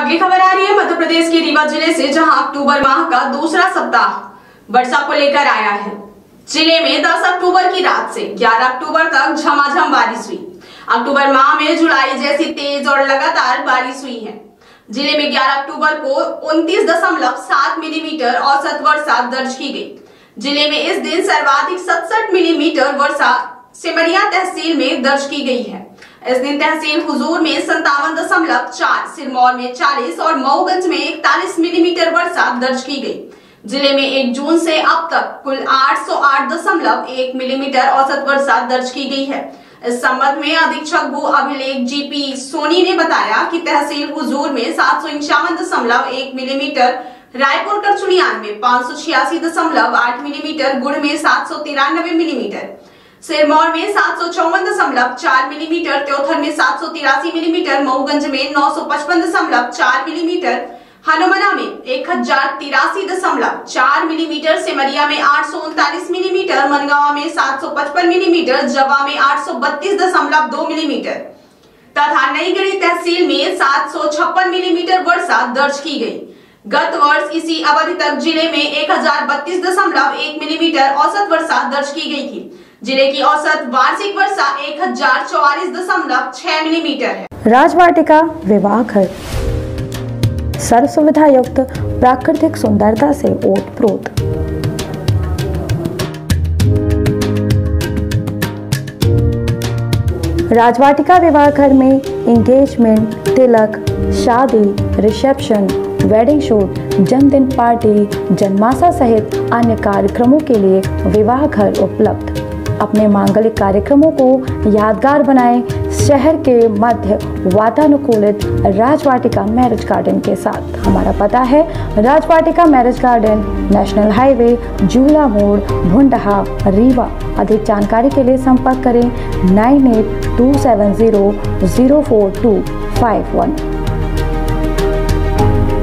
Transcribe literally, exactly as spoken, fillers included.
आगे खबर आ रही है मध्य प्रदेश के रीवा जिले से, जहां अक्टूबर माह का दूसरा सप्ताह वर्षा को लेकर आया है। जिले में दस अक्टूबर की रात से ग्यारह अक्टूबर तक झमाझम बारिश हुई। अक्टूबर माह में जुलाई जैसी तेज और लगातार बारिश हुई है। जिले में ग्यारह अक्टूबर को उनतीस दशमलव सात मिलीमीटर औसत वर्षा दर्ज की गई। जिले में इस दिन सर्वाधिक सड़सठ मिलीमीटर वर्षा सिमरिया तहसील में दर्ज की गई है। इस दिन तहसील हुजूर में संतावन दशमलव चार, सिरमौर में चालीस और मऊगंज में इकतालीस मिलीमीटर वर्षा दर्ज की गई। जिले में एक जून से अब तक कुल आठ सौ आठ दशमलव एक मिलीमीटर औसत वर्षा दर्ज की गई है। इस संबंध में अधीक्षक भू अभिलेख जीपी सोनी ने बताया कि तहसील हुजूर में सात सौ इंक्यावन दशमलव एक मिलीमीटर, रायपुर करचुनियान में पाँच सौ छियासी दशमलव आठ मिलीमीटर, गुड़ में सात सौ तिरानवे मिलीमीटर, सिरमौर में सात सौ चौवन दशमलव चार मिलीमीटर, त्योथर में सात सौ तिरासी मिलीमीटर, मऊगंज में नौ सौ पचपन दशमलव चार मिलीमीटर, हनुमना में एक हजार तिरासी दशमलव चार मिलीमीटर, सिमरिया में आठ सौ उनतालीस मिलीमीटर, मनगांव में सात सौ पचपन मिलीमीटर, जवा में आठ सौ बत्तीस दशमलव दो मिलीमीटर तथा नईगढ़ी तहसील में सात सौ छप्पन मिलीमीटर वर्षा दर्ज की गई। गत वर्ष इसी अवधि तक जिले में एक हजार बत्तीस दशमलव एक मिलीमीटर औसत वर्षा दर्ज की गई थी। जिले की औसत वार्षिक वर्षा एक हजार चौवालीस दशमलव छह मिलीमीटर है। राजवाटिका विवाह घर सर्व सुविधा युक्त प्राकृतिक सुंदरता से ओतप्रोत। राजवाटिका विवाह घर में एंगेजमेंट, तिलक, शादी, रिसेप्शन, वेडिंग शूट, जन्मदिन पार्टी, जन्माशा सहित अन्य कार्यक्रमों के लिए विवाह घर उपलब्ध। अपने मांगलिक कार्यक्रमों को यादगार बनाएं शहर के मध्य वातानुकूलित राजवाटिका मैरिज गार्डन के साथ। हमारा पता है Rajvatika marriage garden, national highway, Jhula Mod, Bhundha, Rewa. अधिक जानकारी के लिए संपर्क करें nine eight two seven zero zero four two five one.